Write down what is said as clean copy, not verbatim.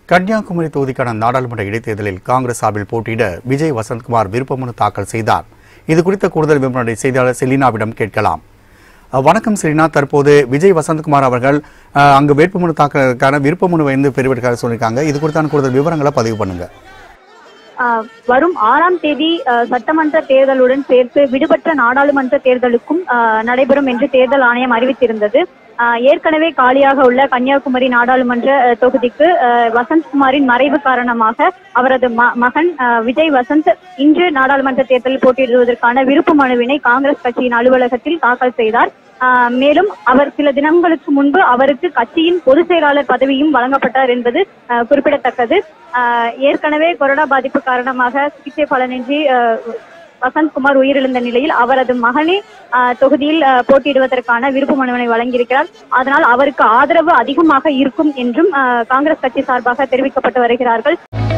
கன்னியாகுமரி தொகுதிக்கான நாடாளுமன்ற இடைத்தேர்தலில் காங்கிரஸ் சார்பில் போட்டியிட விஜய் வசந்த்குமார் விருப்பமனு தாக்கல் செய்தார். இது குறித்த கூடுதல் விவரங்களை செய்தியாளர் செலினாவிடம் கேட்கலாம். வணக்கம் செலினா, தற்போது விஜய் வசந்த்குமார் அவர்கள் அங்கு வேட்புமனு தாக்கலுக்கான விருப்பமனு வந்து பெறுவதற்காக சொல்லியிருக்காங்க. இது குறித்தான கூடுதல் விவரங்களை பதிவு பண்ணுங்க. வரும் 6ஆம் தேதி சட்டமன்ற தேர்தலுடன் சேர்த்து விடுபட்ட நாடாளுமன்ற தேர்தலுக்கும் நடைபெறும் என்று தேர்தல் ஆணையம் அறிவித்திருந்தது. ஏற்கனவே காலியாக உள்ள கன்னியாகுமரி நாடாளுமன்ற தொகுதிக்கு வசந்த்குமாரின் மறைவு காரணமாக அவரது மகன் விஜய் வசந்த் இன்று நாடாளுமன்ற தேர்தலில் போட்டியிடுவதற்கான விருப்ப மனுவினை காங்கிரஸ் கட்சியின் அலுவலகத்தில் தாக்கல் செய்தார். மேலும் அவர் சில தினங்களுக்கு முன்பு அவருக்கு கட்சியின் பொதுச் செயலாளர் பதவியும் வழங்கப்பட்டார் என்பது குறிப்பிடத்தக்கது. ஏற்கனவே கொரோனா பாதிப்பு காரணமாக சிகிச்சை பலனின்றி வசந்த்குமார் உயிரிழந்த நிலையில் அவரது மகனே தொகுதியில் போட்டியிடுவதற்கான விருப்ப மனுவினை வழங்கியிருக்கிறார். அதனால் அவருக்கு ஆதரவு அதிகமாக இருக்கும் என்றும் காங்கிரஸ் கட்சி சார்பாக தெரிவிக்கப்பட்டு வருகிறார்கள்.